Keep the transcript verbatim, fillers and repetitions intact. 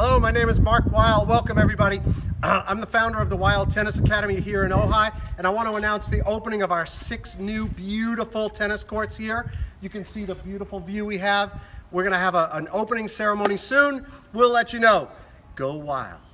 Hello, my name is Mark Weil. Welcome, everybody. Uh, I'm the founder of the Weil Tennis Academy here in Ojai, and I want to announce the opening of our six new beautiful tennis courts here. You can see the beautiful view we have. We're going to have a, an opening ceremony soon. We'll let you know. Go Weil.